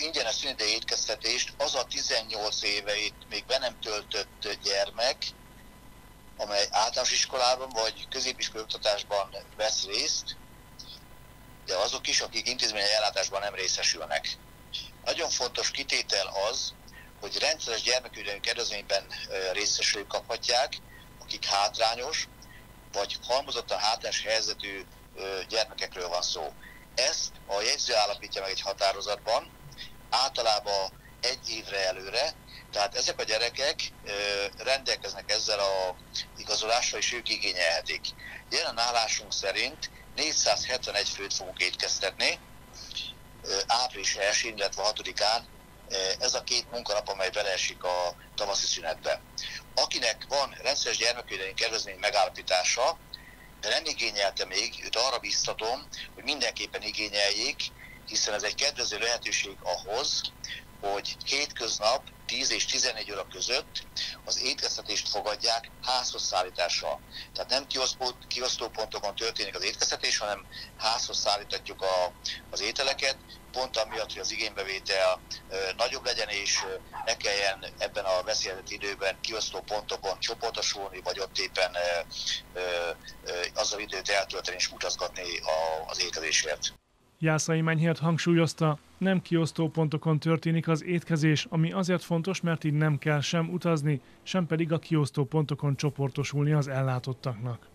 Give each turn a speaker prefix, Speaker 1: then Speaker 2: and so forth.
Speaker 1: ingyenes szünidei étkeztetést az a 18 éveit még be nem töltött gyermek, amely általános iskolában vagy középiskolai oktatásban vesz részt, de azok is, akik intézményi ellátásban nem részesülnek. Nagyon fontos kitétel az, hogy rendszeres gyermekvédelmi kedvezményben részesülők kaphatják, akik hátrányos vagy halmozottan hátrányos helyzetű gyermekekről van szó. Ezt a jegyző állapítja meg egy határozatban, általában 1 évre előre, tehát ezek a gyerekek rendelkeznek ezzel az igazolással, és ők igényelhetik. Jelen állásunk szerint 471 főt fogunk étkeztetni, április 1-én, illetve 6-án, ez a 2 munkanap, amely beleesik a tavaszi szünetbe. Akinek van rendszeres gyermekvédelmi kedvezmény megállapítása, de nem igényelte még, őt arra biztatom, hogy mindenképpen igényeljék, hiszen ez egy kedvező lehetőség ahhoz, hogy hétköznap 10 és 14 óra között az étkeztetést fogadják házhoz szállítással. Tehát nem kiosztópontokon történik az étkeztetés, hanem házhoz szállítatjuk az ételeket, pont amiatt, hogy az igénybevétel nagyobb legyen, és ne kelljen ebben a veszélyezett időben kiosztópontokon csoportosulni, vagy ott éppen azzal időt eltölteni és utazgatni az étkezésért.
Speaker 2: Jászai Menyhért hangsúlyozta, nem kiosztópontokon történik az étkezés, ami azért fontos, mert így nem kell sem utazni, sem pedig a kiosztópontokon csoportosulni az ellátottaknak.